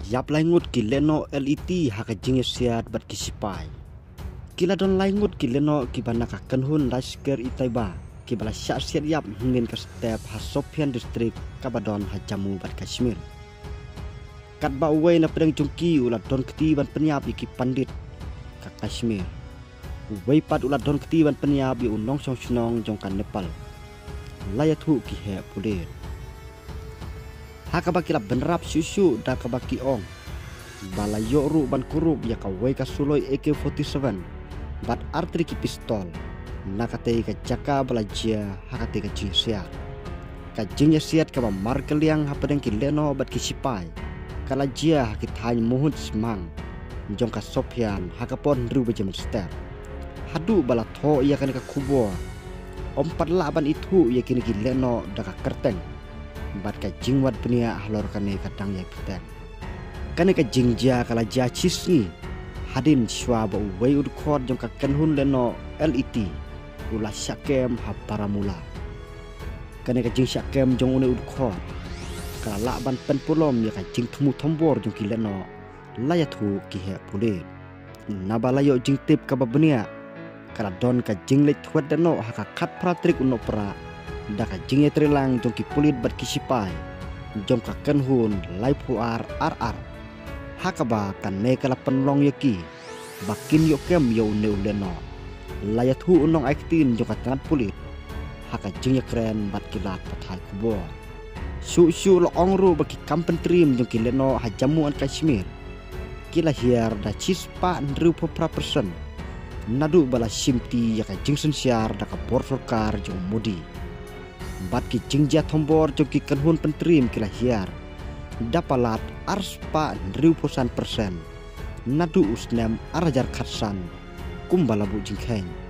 Yap laingut ki leno LET haka jingesiat bat kisipai. Kila don laingut ki leno ki banaka kenhun rasker itaiba ki bala syasiat yap hingin ke step ha Sopian distrik kabadon ha Jammu bat Kashmir. Kat ba uway na pedang jungki ulat don keti ban penyap iki pandit ka Kashmir. Uway pat ulat don keti ban penyap i unong song sunong jongkan Nepal. Layat hu ki he pulir. Haka baki la benrap susu da ka baki ong. Bala yoru ban kurup ya ka wei ka suloi AK-47 bat artri ki pistol. Nakate ka jaka bala jia hakate ka jingsiat. Ka jingsiat ka ba markeliang hapadeng ki leno bat ki sipai. Kala jia hakit hany muhut semang. Jong ka Sopian hakapon ru bejam ster. Hadu bala tho ya kan ka kubo. Ompat laban itu ya kini ki leno da ka kerteng. Bat ka jingwat penia halor kane kadang ya petang. Kane ka jingja kala ja cisni hadin shwa ba uwei ud khot jong ka kenhun leno LET ula syakem ha paramula. Kane ka jing syakem jong une ud khot kala laban pen pulom ya ka jing thumu thombor jong ki leno layathu ki he pule. Nabalayo jing tip ka babnia kala don ka jing lek thwat deno ha ka khat pratrik uno pra da ka jing etrelang jong ki pulit bat ki sipai jong ka kenhun laipu ar hakaba kan ne kala penlong yaki bakin yo kem yo ne uleno layat hu unong aiktin jong ka tangan pulit haka jing kren bat kilat pathai kubo su lo ongru baki kampen trim jong ki leno ha Jammu and Kashmir kila hiar da cispa ndru popra person nadu bala simti ya ka jing sensiar da ka bor sarkar jong modi bat ki jingja thombor jong ki kenhun pentrim kila hiar dapalat arspa 100% nadu usnem arajar khatsan kumbala bu jingkheng